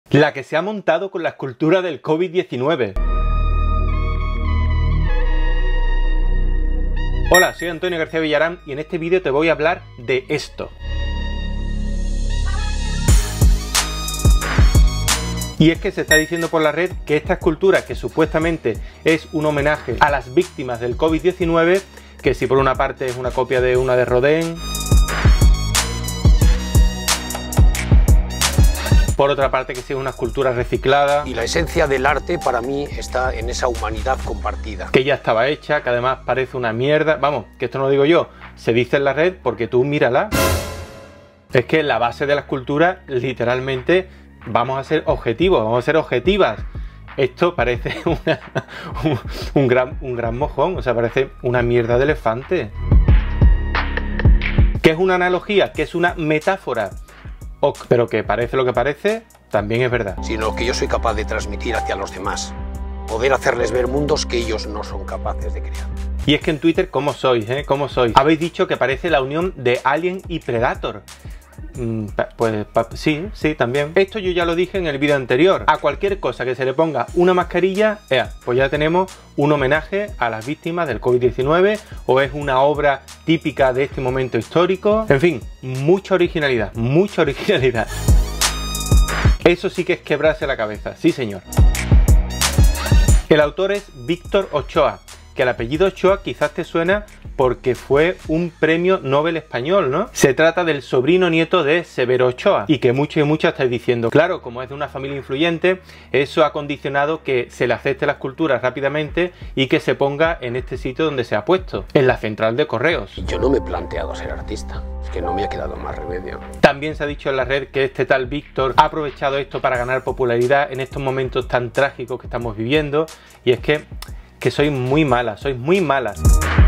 La que se ha montado con la escultura del COVID-19. Hola, soy Antonio García Villarán y en este vídeo te voy a hablar de esto. Y es que se está diciendo por la red que esta escultura, que supuestamente es un homenaje a las víctimas del COVID-19, que si por una parte es una copia de una de Rodin, por otra parte que sea una escultura reciclada. Y la esencia del arte para mí está en esa humanidad compartida. Que ya estaba hecha, que además parece una mierda. Vamos, que esto no lo digo yo, se dice en la red porque tú mírala. Es que la base de la escultura, literalmente, vamos a ser objetivos, vamos a ser objetivas. Esto parece un gran mojón, o sea, parece una mierda de elefante. ¿Qué es una analogía? ¿Qué es una metáfora? Pero que parece lo que parece, también es verdad. Sino que yo soy capaz de transmitir hacia los demás. Poder hacerles ver mundos que ellos no son capaces de crear. Y es que en Twitter, ¿cómo sois? ¿Cómo sois? Habéis dicho que parece la unión de Alien y Predator. Pues sí, también. Esto yo ya lo dije en el vídeo anterior. A cualquier cosa que se le ponga una mascarilla, pues ya tenemos un homenaje a las víctimas del COVID-19, o es una obra típica de este momento histórico. En fin, mucha originalidad, mucha originalidad. Eso sí que es quebrarse la cabeza, sí señor. El autor es Víctor Ochoa, que el apellido Ochoa quizás te suena porque fue un premio Nobel español, ¿no? Se trata del sobrino nieto de Severo Ochoa, y que muchos y muchas estáis diciendo, claro, como es de una familia influyente, eso ha condicionado que se le acepte la escultura rápidamente y que se ponga en este sitio donde se ha puesto, en la central de correos. Yo no me he planteado ser artista, es que no me ha quedado más remedio. También se ha dicho en la red que este tal Víctor ha aprovechado esto para ganar popularidad en estos momentos tan trágicos que estamos viviendo, y es que sois muy malas, sois muy malas.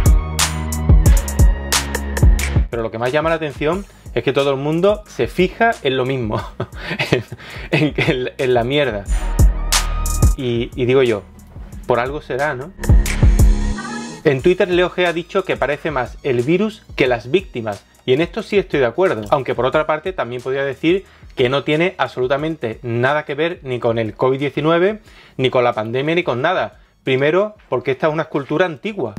Pero lo que más llama la atención es que todo el mundo se fija en lo mismo, en la mierda. Y digo yo, por algo será, ¿no? En Twitter Leo G ha dicho que parece más el virus que las víctimas, y en esto sí estoy de acuerdo, aunque por otra parte también podría decir que no tiene absolutamente nada que ver ni con el COVID-19, ni con la pandemia, ni con nada. Primero, porque esta es una escultura antigua.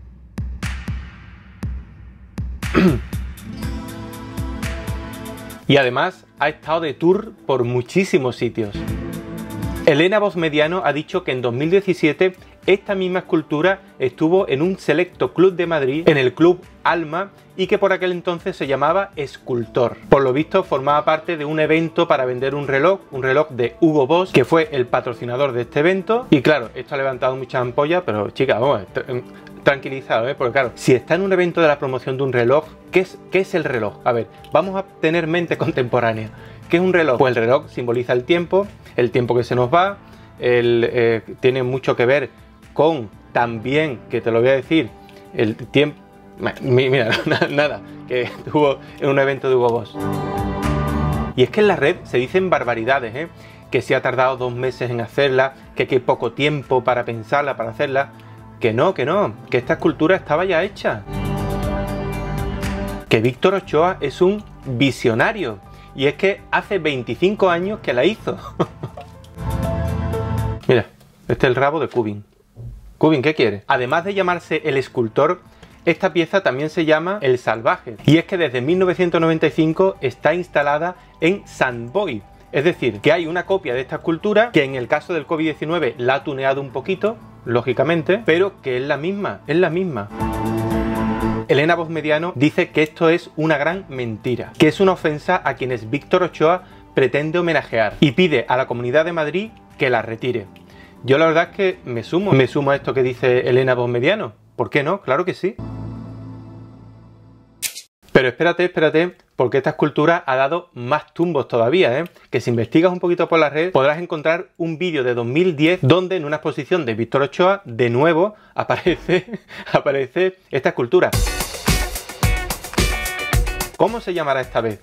Y además ha estado de tour por muchísimos sitios. Elena Bosmediano ha dicho que en 2017 esta misma escultura estuvo en un selecto club de Madrid, en el Club Alma, y que por aquel entonces se llamaba Escultor. Por lo visto formaba parte de un evento para vender un reloj de Hugo Boss, que fue el patrocinador de este evento. Y claro, esto ha levantado muchas ampollas, pero chicas, vamos, tranquilizado, porque claro, si está en un evento de la promoción de un reloj, ¿qué es el reloj? A ver, vamos a tener mente contemporánea. ¿Qué es un reloj? Pues el reloj simboliza el tiempo que se nos va, tiene mucho que ver con también, que te lo voy a decir, el tiempo. Mira, nada, que estuvo en un evento de Hugo Boss. Y es que en la red se dicen barbaridades, que se ha tardado 2 meses en hacerla, que hay poco tiempo para pensarla, para hacerla. Que no, que esta escultura estaba ya hecha. Que Víctor Ochoa es un visionario, y es que hace 25 años que la hizo. Mira, este es el rabo de Cubin. Cubin, ¿qué quiere? Además de llamarse el escultor, esta pieza también se llama el salvaje, y es que desde 1995 está instalada en Sant Boi. Es decir, que hay una copia de esta escultura que en el caso del COVID-19 la ha tuneado un poquito, lógicamente, pero que es la misma, Elena Bosmediano dice que esto es una gran mentira, que es una ofensa a quienes Víctor Ochoa pretende homenajear, y pide a la Comunidad de Madrid que la retire. Yo la verdad es que me sumo a esto que dice Elena Bosmediano. ¿Por qué no? Claro que sí. Pero espérate, porque esta escultura ha dado más tumbos todavía, que si investigas un poquito por la red podrás encontrar un vídeo de 2010 donde en una exposición de Víctor Ochoa de nuevo aparece esta escultura. ¿Cómo se llamará esta vez?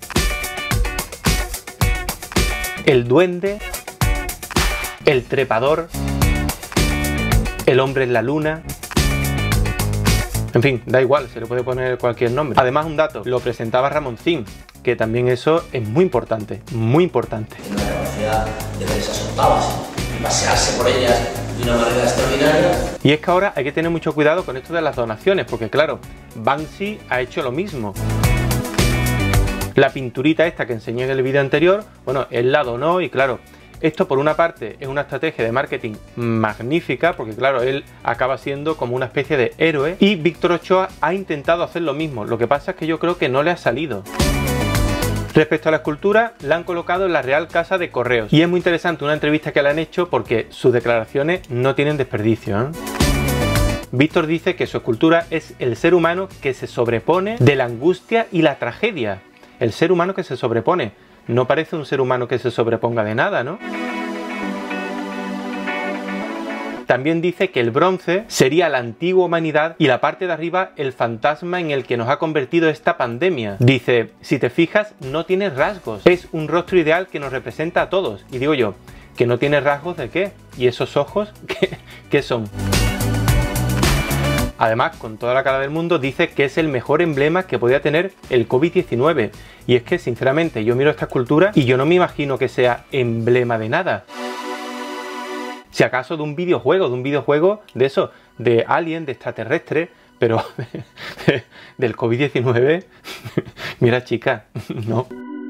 ¿El duende? ¿El trepador? ¿El hombre en la luna? En fin, da igual, se le puede poner cualquier nombre. Además, un dato, lo presentaba Ramoncín, que también eso es muy importante, muy importante. La capacidad capacidad de ver esas octavas y pasearse por ellas de una manera extraordinaria. Y es que ahora hay que tener mucho cuidado con esto de las donaciones, porque claro, Banksy ha hecho lo mismo. La pinturita esta que enseñé en el vídeo anterior, bueno, él la donó y claro, esto por una parte es una estrategia de marketing magnífica, porque claro, él acaba siendo como una especie de héroe, y Víctor Ochoa ha intentado hacer lo mismo, lo que pasa es que yo creo que no le ha salido. Respecto a la escultura, la han colocado en la Real Casa de Correos, y es muy interesante una entrevista que le han hecho porque sus declaraciones no tienen desperdicio, ¿eh? Víctor dice que su escultura es el ser humano que se sobrepone de la angustia y la tragedia. El ser humano que se sobrepone. No parece un ser humano que se sobreponga de nada, ¿no? También dice que el bronce sería la antigua humanidad y la parte de arriba el fantasma en el que nos ha convertido esta pandemia. Dice, si te fijas, no tiene rasgos. Es un rostro ideal que nos representa a todos. Y digo yo, ¿que no tiene rasgos de qué? ¿Y esos ojos qué son? Además, con toda la cara del mundo, dice que es el mejor emblema que podía tener el COVID-19. Y es que, sinceramente, yo miro esta escultura y yo no me imagino que sea emblema de nada. Si acaso de un videojuego de eso, de Alien, de extraterrestre, pero del COVID-19, mira chica, no.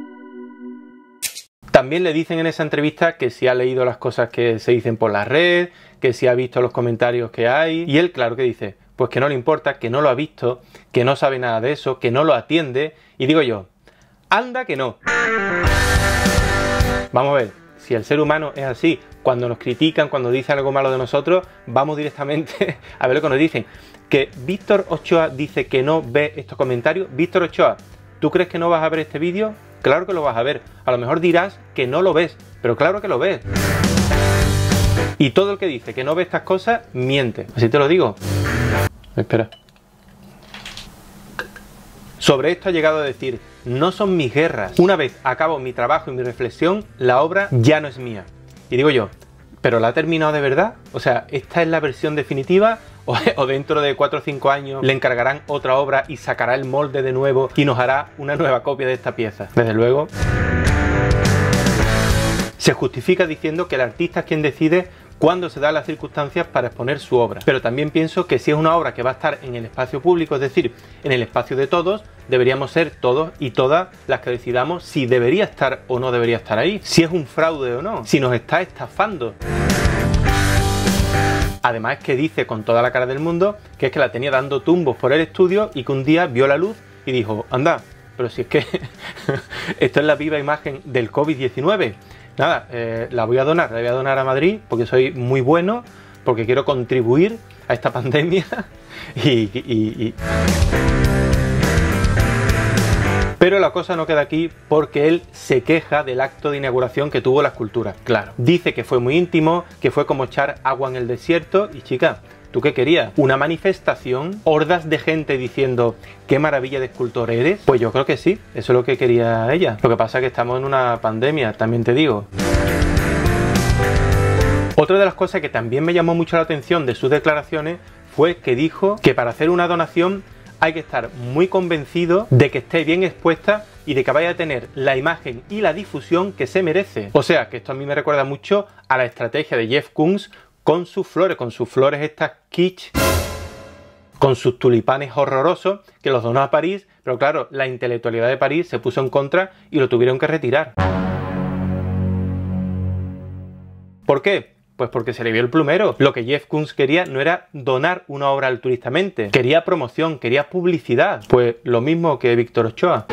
También le dicen en esa entrevista que si ha leído las cosas que se dicen por la red, que si ha visto los comentarios que hay, y él claro que dice, pues que no le importa, que no lo ha visto, que no sabe nada de eso, que no lo atiende, y digo yo, anda que no. Vamos a ver, si el ser humano es así, cuando nos critican, cuando dicen algo malo de nosotros, vamos directamente a ver lo que nos dicen. Que Víctor Ochoa dice que no ve estos comentarios. Víctor Ochoa, ¿tú crees que no vas a ver este vídeo? Claro que lo vas a ver. A lo mejor dirás que no lo ves, pero claro que lo ves. Y todo el que dice que no ve estas cosas, miente. Así te lo digo. Espera. Sobre esto ha llegado a decir, no son mis guerras. Una vez acabo mi trabajo y mi reflexión, la obra ya no es mía. Y digo yo, ¿pero la ha terminado de verdad? O sea, ¿esta es la versión definitiva? ¿O dentro de 4 o 5 años le encargarán otra obra y sacará el molde de nuevo y nos hará una nueva copia de esta pieza? Desde luego. Se justifica diciendo que el artista es quien decide cuándo se dan las circunstancias para exponer su obra. Pero también pienso que si es una obra que va a estar en el espacio público, es decir, en el espacio de todos, deberíamos ser todos y todas las que decidamos si debería estar o no debería estar ahí, si es un fraude o no, si nos está estafando. Además es que dice con toda la cara del mundo que es que la tenía dando tumbos por el estudio y que un día vio la luz y dijo, anda, pero si es que esto es la viva imagen del COVID-19. Nada, la voy a donar a Madrid porque soy muy bueno, porque quiero contribuir a esta pandemia Pero la cosa no queda aquí porque él se queja del acto de inauguración que tuvo la escultura. Claro, dice que fue muy íntimo, que fue como echar agua en el desierto y chica, ¿tú qué querías? ¿Una manifestación? ¿Hordas de gente diciendo qué maravilla de escultor eres? Pues yo creo que sí, eso es lo que quería ella. Lo que pasa es que estamos en una pandemia, también te digo. Otra de las cosas que también me llamó mucho la atención de sus declaraciones fue que dijo que para hacer una donación hay que estar muy convencido de que esté bien expuesta y de que vaya a tener la imagen y la difusión que se merece. O sea, que esto a mí me recuerda mucho a la estrategia de Jeff Koons con sus flores estas kitsch, con sus tulipanes horrorosos, que los donó a París, pero claro, la intelectualidad de París se puso en contra y lo tuvieron que retirar. ¿Por qué? Pues porque se le vio el plumero. Lo que Jeff Koons quería no era donar una obra altruistamente, quería promoción, quería publicidad. Pues lo mismo que Víctor Ochoa.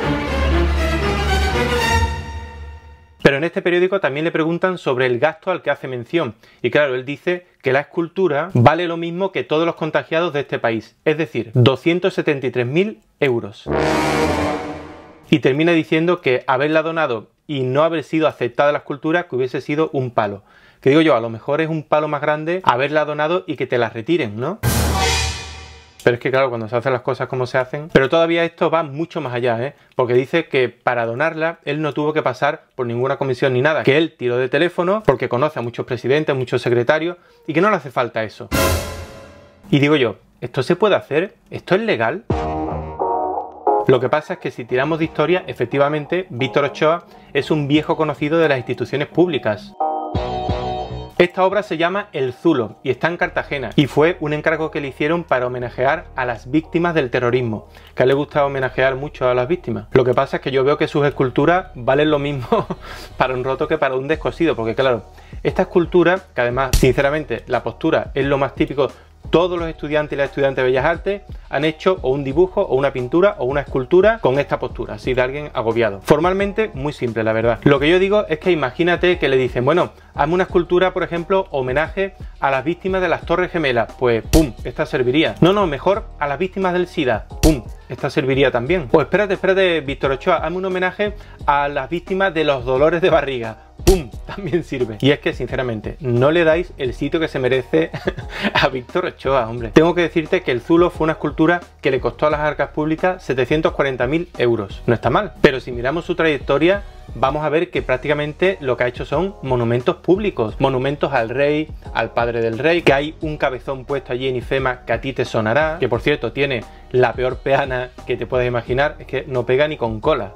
Pero en este periódico también le preguntan sobre el gasto al que hace mención. Y claro, él dice que la escultura vale lo mismo que todos los contagiados de este país. Es decir, 273.000 euros. Y termina diciendo que haberla donado y no haber sido aceptada la escultura, que hubiese sido un palo. Que digo yo, a lo mejor es un palo más grande haberla donado y que te la retiren, ¿no? Pero es que claro, cuando se hacen las cosas como se hacen... Pero todavía esto va mucho más allá, ¿eh? Porque dice que para donarla, él no tuvo que pasar por ninguna comisión ni nada. Que él tiró de teléfono porque conoce a muchos presidentes, muchos secretarios, y que no le hace falta eso. Y digo yo, ¿esto se puede hacer? ¿Esto es legal? Lo que pasa es que si tiramos de historia, efectivamente, Víctor Ochoa es un viejo conocido de las instituciones públicas. Esta obra se llama El Zulo y está en Cartagena y fue un encargo que le hicieron para homenajear a las víctimas del terrorismo, que a él le gusta homenajear mucho a las víctimas. Lo que pasa es que yo veo que sus esculturas valen lo mismo para un roto que para un descosido, porque claro, esta escultura, que además sinceramente la postura es lo más típico, todos los estudiantes y las estudiantes de Bellas Artes han hecho o un dibujo o una pintura o una escultura con esta postura, así de alguien agobiado. Formalmente muy simple, la verdad. Lo que yo digo es que imagínate que le dicen, bueno, hazme una escultura, por ejemplo, homenaje a las víctimas de las Torres Gemelas, pues pum, esta serviría. No, mejor a las víctimas del SIDA, pum, esta serviría también. O espérate, Víctor Ochoa, hazme un homenaje a las víctimas de los dolores de barriga, ¡pum!, también sirve. Y es que sinceramente no le dais el sitio que se merece a Víctor Ochoa, hombre. Tengo que decirte que el Zulo fue una escultura que le costó a las arcas públicas 740.000 euros. No está mal, pero si miramos su trayectoria vamos a ver que prácticamente lo que ha hecho son monumentos públicos, monumentos al rey, al padre del rey, que hay un cabezón puesto allí en IFEMA que a ti te sonará, que por cierto tiene la peor peana que te puedes imaginar, es que no pega ni con cola.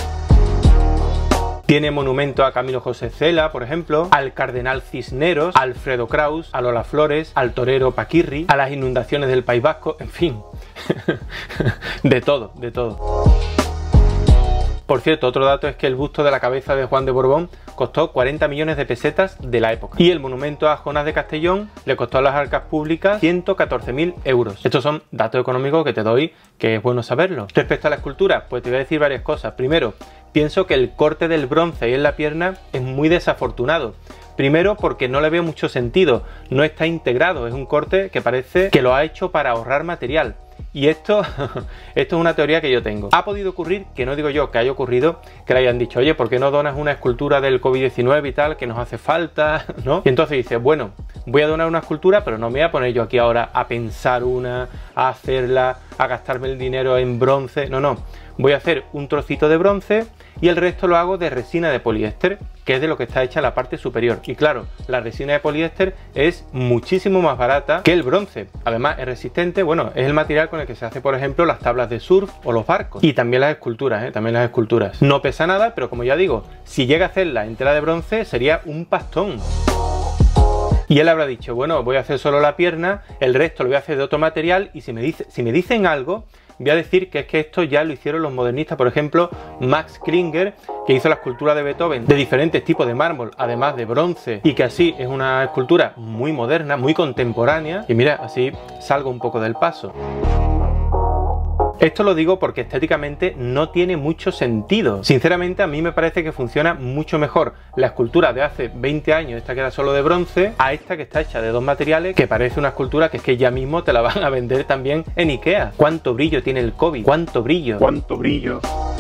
Tiene monumento a Camilo José Cela, por ejemplo, al cardenal Cisneros, a Alfredo Kraus, a Lola Flores, al torero Paquirri, a las inundaciones del País Vasco, en fin, de todo, de todo. Por cierto, otro dato es que el busto de la cabeza de Juan de Borbón costó 40 millones de pesetas de la época. Y el monumento a Jonás de Castellón le costó a las arcas públicas 114.000 euros. Estos son datos económicos que te doy, que es bueno saberlo. Respecto a la escultura, pues te voy a decir varias cosas. Primero, pienso que el corte del bronce ahí en la pierna es muy desafortunado. Primero porque no le veo mucho sentido, no está integrado, es un corte que parece que lo ha hecho para ahorrar material. Y esto es una teoría que yo tengo. Ha podido ocurrir, que no digo yo que haya ocurrido, que le hayan dicho, oye, ¿por qué no donas una escultura del COVID-19 y tal, que nos hace falta, ¿no? Y entonces dice, bueno, voy a donar una escultura, pero no me voy a poner yo aquí ahora a pensar una, a hacerla, a gastarme el dinero en bronce, no. Voy a hacer un trocito de bronce y el resto lo hago de resina de poliéster, que es de lo que está hecha la parte superior. Y claro, la resina de poliéster es muchísimo más barata que el bronce. Además es resistente, bueno, es el material con el que se hace, por ejemplo, las tablas de surf o los barcos. Y también las esculturas, también las esculturas. No pesa nada, pero como ya digo, si llega a hacerla entera de bronce sería un pastón. Y él habrá dicho, bueno, voy a hacer solo la pierna, el resto lo voy a hacer de otro material y si me dicen algo, voy a decir que es que esto ya lo hicieron los modernistas, por ejemplo, Max Klinger, que hizo la escultura de Beethoven de diferentes tipos de mármol, además de bronce, y que así es una escultura muy moderna, muy contemporánea, y mira, así salgo un poco del paso. Esto lo digo porque estéticamente no tiene mucho sentido. Sinceramente a mí me parece que funciona mucho mejor la escultura de hace 20 años, esta que era solo de bronce, a esta que está hecha de dos materiales, que parece una escultura que es que ya mismo te la van a vender también en IKEA. ¿Cuánto brillo tiene el COVID? ¿Cuánto brillo? ¿Cuánto brillo?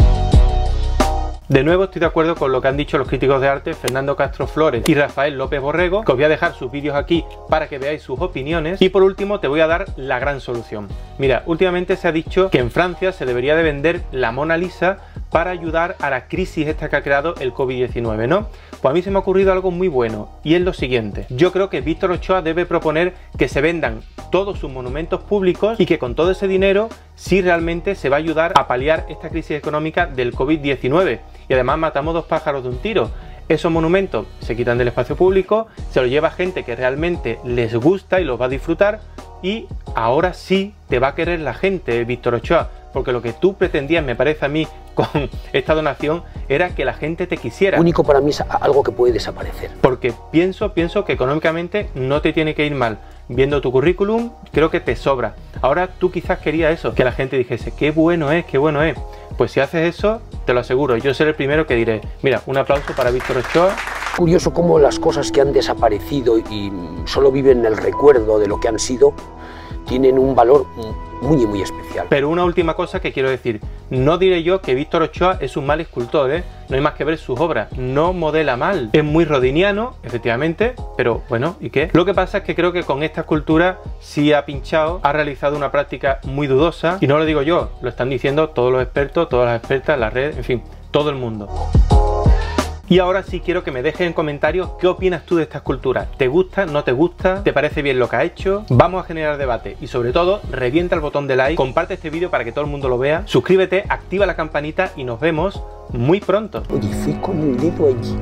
De nuevo estoy de acuerdo con lo que han dicho los críticos de arte Fernando Castro Flores y Rafael López Borrego, que os voy a dejar sus vídeos aquí para que veáis sus opiniones. Y por último te voy a dar la gran solución. Mira, últimamente se ha dicho que en Francia se debería de vender la Mona Lisa para ayudar a la crisis esta que ha creado el COVID-19, ¿no? Pues a mí se me ha ocurrido algo muy bueno y es lo siguiente. Yo creo que Víctor Ochoa debe proponer que se vendan todos sus monumentos públicos y que con todo ese dinero sí realmente se va a ayudar a paliar esta crisis económica del COVID-19 y además matamos dos pájaros de un tiro. Esos monumentos se quitan del espacio público, se los lleva gente que realmente les gusta y los va a disfrutar y ahora sí te va a querer la gente, Víctor Ochoa, porque lo que tú pretendías, me parece a mí, con esta donación era que la gente te quisiera. Único para mí es algo que puede desaparecer. Porque pienso que económicamente no te tiene que ir mal. Viendo tu currículum, creo que te sobra. Ahora tú quizás querías eso, que la gente dijese, qué bueno es, qué bueno es. Pues si haces eso, te lo aseguro, yo seré el primero que diré, mira, un aplauso para Víctor Ochoa. Curioso cómo las cosas que han desaparecido y solo viven en el recuerdo de lo que han sido, tienen un valor muy, muy especial. Pero una última cosa que quiero decir, no diré yo que Víctor Ochoa es un mal escultor, no hay más que ver sus obras, no modela mal, es muy rodiniano, efectivamente, pero bueno, ¿y qué? Lo que pasa es que creo que con esta escultura sí ha pinchado, ha realizado una práctica muy dudosa, y no lo digo yo, lo están diciendo todos los expertos, todas las expertas, la red, en fin, todo el mundo. Y ahora sí quiero que me dejes en comentarios qué opinas tú de esta escultura. ¿Te gusta? ¿No te gusta? ¿Te parece bien lo que ha hecho? Vamos a generar debate y sobre todo revienta el botón de like, comparte este vídeo para que todo el mundo lo vea, suscríbete, activa la campanita y nos vemos muy pronto. Oye, fui con el dedo allí.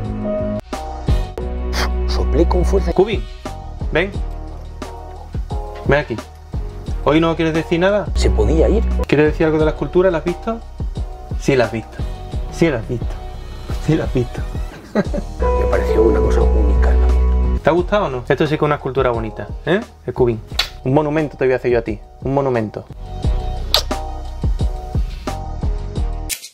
Soplé con fuerza. Cubin, ven. Ven aquí. ¿Hoy no quieres decir nada? Se podía ir. ¿Quieres decir algo de la escultura? ¿La has visto? Sí, la has visto. Sí, la has visto. Sí, la has visto. Me pareció una cosa única en la vida. ¿Te ha gustado o no? Esto sí que es una escultura bonita, ¿eh? El Cubin. Un monumento te voy a hacer yo a ti. Un monumento.